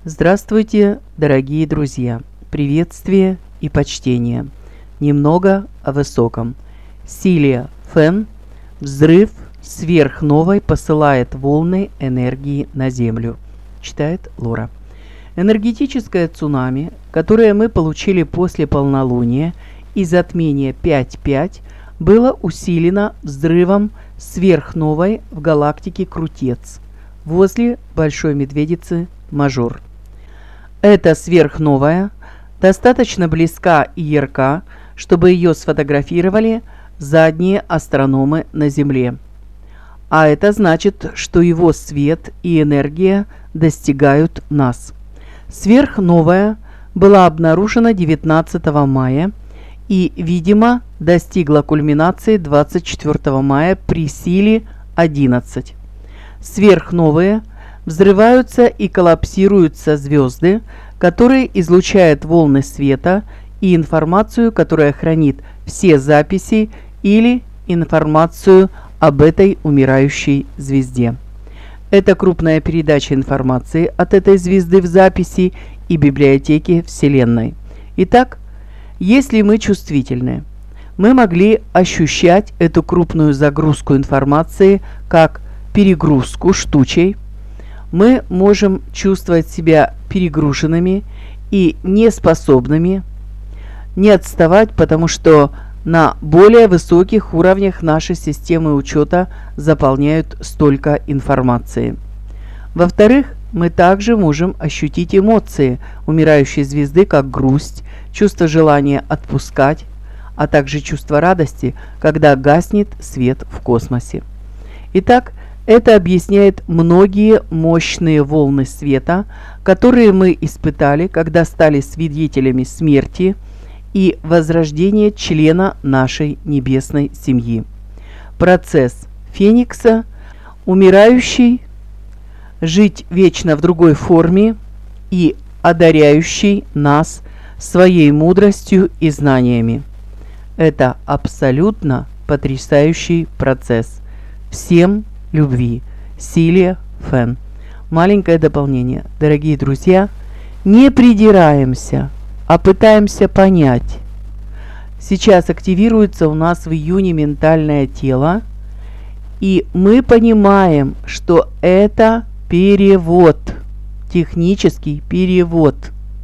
Здравствуйте, дорогие друзья! Приветствие и почтение. Немного о высоком. Силия Фэн. Взрыв сверхновой посылает волны энергии на Землю. Читает Лора. Энергетическое цунами, которое мы получили после полнолуния и затмения 5.5, было усилено взрывом сверхновой в галактике Крутец возле Большой Медведицы Мажор. Эта сверхновая достаточно близка и ярка, чтобы ее сфотографировали задние астрономы на Земле. А это значит, что его свет и энергия достигают нас. Сверхновая была обнаружена 19 мая и, видимо, достигла кульминации 24 мая при силе 11. Сверхновые взрываются и коллапсируются звезды, которые излучают волны света и информацию, которая хранит все записи или информацию об этой умирающей звезде. Это крупная передача информации от этой звезды в записи и библиотеке Вселенной. Итак, если мы чувствительны, мы могли ощущать эту крупную загрузку информации как перегрузку штучей. Мы можем чувствовать себя перегруженными и неспособными не отставать, потому что на более высоких уровнях нашей системы учета заполняют столько информации. Во-вторых, мы также можем ощутить эмоции умирающей звезды, как грусть, чувство желания отпускать, а также чувство радости, когда гаснет свет в космосе. Итак, это объясняет многие мощные волны света, которые мы испытали, когда стали свидетелями смерти и возрождения члена нашей небесной семьи. Процесс Феникса, умирающий, жить вечно в другой форме и одаряющий нас своей мудростью и знаниями. Это абсолютно потрясающий процесс. Всем любви. Силия Фэн. Маленькое дополнение. Дорогие друзья, не придираемся, а пытаемся понять. Сейчас активируется у нас в июне ментальное тело, и мы понимаем, что это перевод, технический перевод.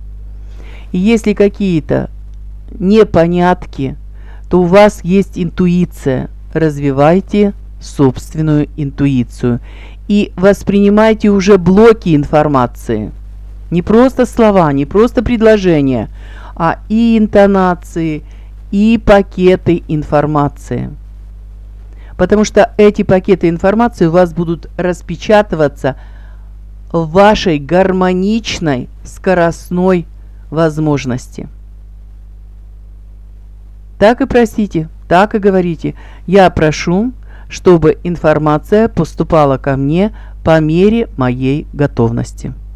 И если какие-то непонятки, то у вас есть интуиция. Развивайте собственную интуицию и воспринимайте уже блоки информации. Не просто слова, не просто предложения, а и интонации, и пакеты информации. Потому что эти пакеты информации у вас будут распечатываться в вашей гармоничной скоростной возможности. Так и просите, так и говорите. Я прошу, чтобы информация поступала ко мне по мере моей готовности.